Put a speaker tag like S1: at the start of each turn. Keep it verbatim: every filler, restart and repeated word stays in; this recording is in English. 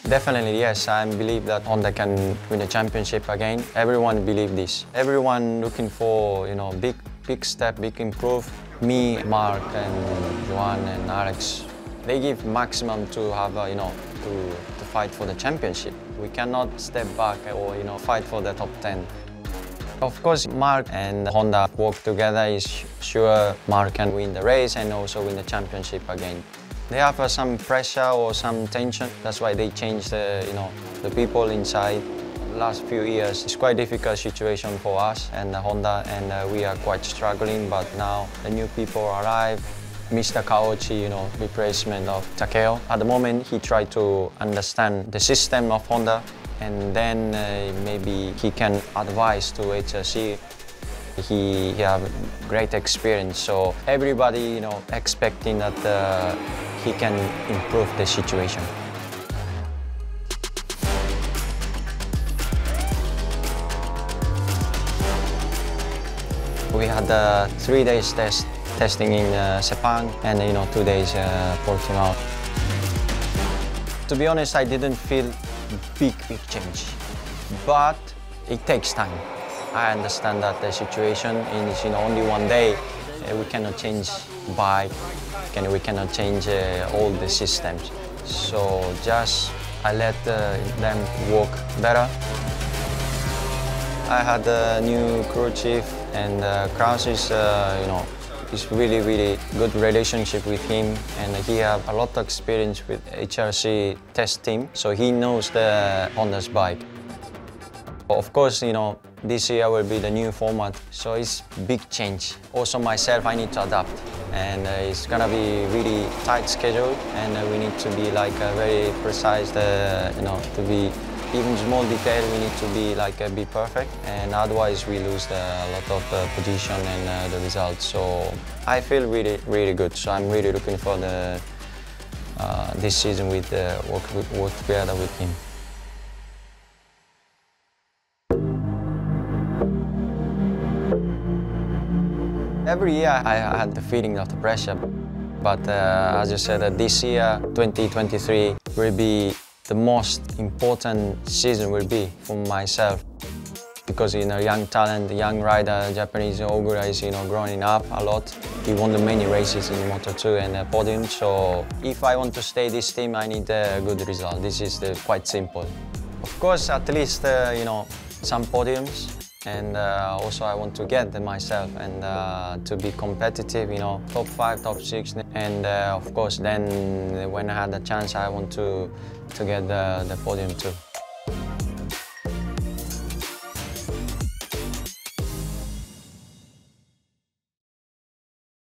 S1: Definitely, yes. I believe that Honda can win the championship again. Everyone believes this. Everyone looking for, you know, big, big step, big improve. Me, Marc, and Joan and Alex, they give maximum to have, uh, you know, to, to fight for the championship. We cannot step back or, you know, fight for the top ten. Of course, Marc and Honda work together. Is sure Marc can win the race and also win the championship again. They have uh, some pressure or some tension. That's why they change the, you know, the people inside. Last few years, it's quite a difficult situation for us and uh, Honda, and uh, we are quite struggling. But now the new people arrive. Mister Kaochi, you know, replacement of Takeo. At the moment, he tried to understand the system of Honda, and then uh, maybe he can advise to H R C. He, he have great experience, so everybody, you know, expecting that uh, he can improve the situation. We had a three days test testing in uh, Sepang, and you know, two days uh, Portimao. To be honest, I didn't feel big, big change, but it takes time. I understand that the situation is, you know, only one day. Uh, we cannot change bike, and we cannot change uh, all the systems. So just I let uh, them work better. I had a new crew chief, and uh, Kraus is, uh, you know, is really, really good relationship with him, and he have a lot of experience with H R C test team, so he knows the Honda's bike. Of course, you know, this year will be the new format, so it's big change. Also myself, I need to adapt, and uh, it's gonna be really tight schedule, and uh, we need to be like uh, very precise, uh, you know, to be even small detail, we need to be like uh, be perfect, and otherwise we lose the, a lot of uh, position and uh, the results. So I feel really, really good. So I'm really looking for the uh, this season with uh, work, work together with him. Every year I had the feeling of the pressure, but uh, as you said, uh, this year, twenty twenty-three, will be the most important season will be for myself, because you know, young talent, young rider, Japanese Ogura is, you know, growing up a lot. He won the many races in Moto two and uh, podium. So if I want to stay this team, I need a good result. This is the, quite simple. Of course, at least uh, you know, some podiums. And uh, also I want to get them myself, and uh, to be competitive, you know, top five, top six. And uh, of course, then when I had the chance, I want to, to get the, the podium too.